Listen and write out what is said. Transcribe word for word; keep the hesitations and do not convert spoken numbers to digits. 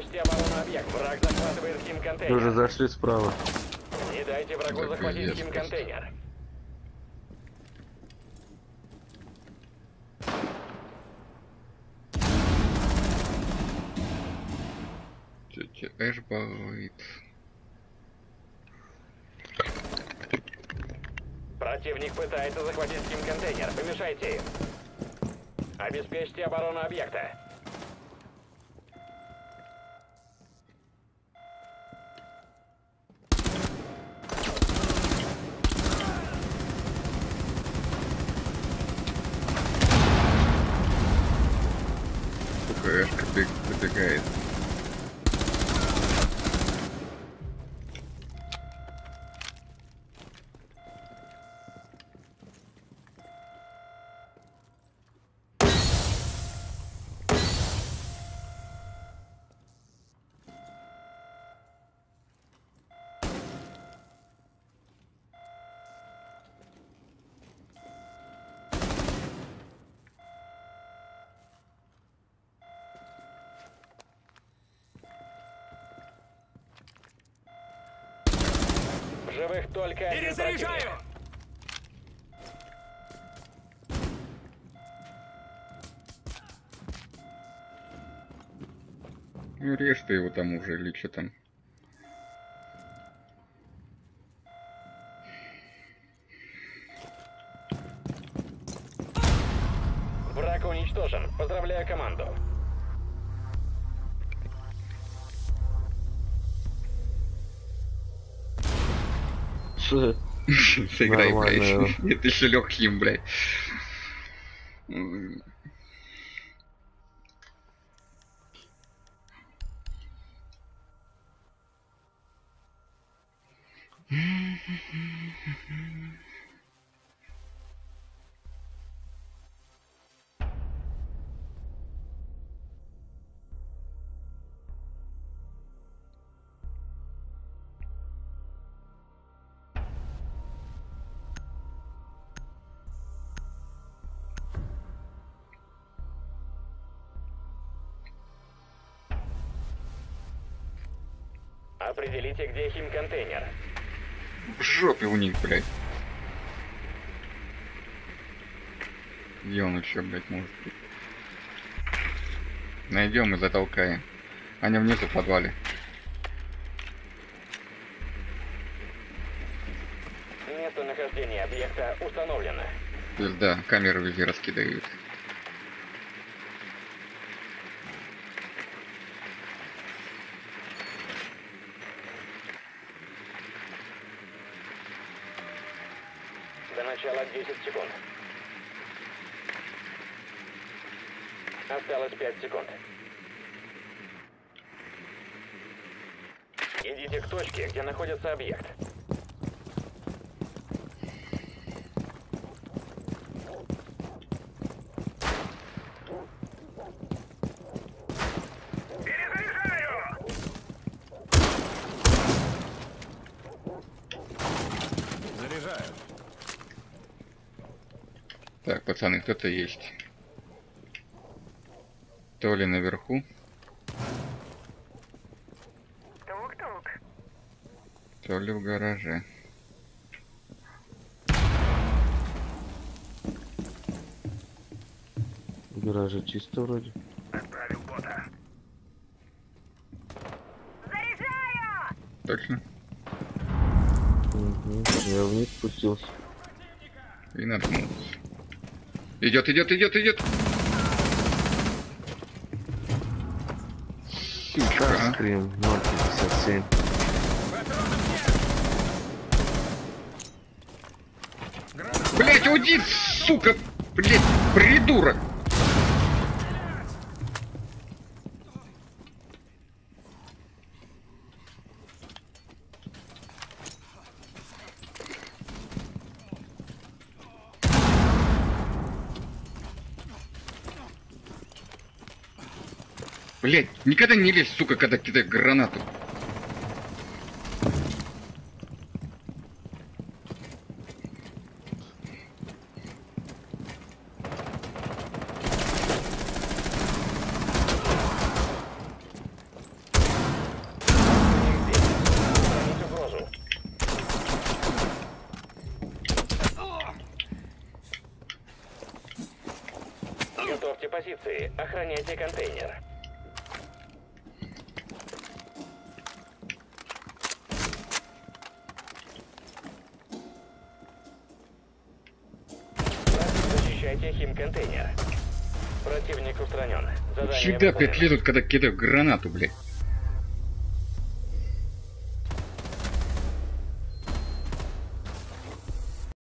Обеспечьте оборону объекта. Враг захватывает химконтейнер. Вы уже зашли справа. Не дайте врагу Так, захватить есть химконтейнер. Тетя Эш балует. Противник пытается захватить химконтейнер. Помешайте им. Обеспечьте оборону объекта. Сука, Эшка добегает. В живых только один Перезаряжаю! противник. Ну, режь ты его там уже, или что там. Враг уничтожен. Поздравляю команду. Ш- Сыграй, Нормально. блядь. Нет, еще легким, блядь. М. Определите, где химконтейнер. В жопе у них, блядь. Где он еще, блядь, может быть? Найдем и затолкаем. Они внизу в подвале. Местонахождение объекта установлено. Пизда, камеры везде раскидывают. До начала десять секунд. Осталось пять секунд. Идите к точке, где находится объект. Заряжаю. Так, пацаны, кто-то есть. То ли наверху, Тук-тук. то ли в гараже. В гараже чисто вроде. Отправил бота. Заряжаю! Точно? Угу. Я вниз спустился. И наткнулся. Идет, идет, идет, идет! Сучка, а? Скрим ноль пятьдесят семь. Блять, уйди, сука! Блять, придурок! Блять, никогда не лезь, сука, когда кидаю гранату. позиции. Охраняйте контейнер. Защищайте химконтейнер. Противник устранен. Задание Всегда выполнено. пять лет, когда кидаю гранату, блядь.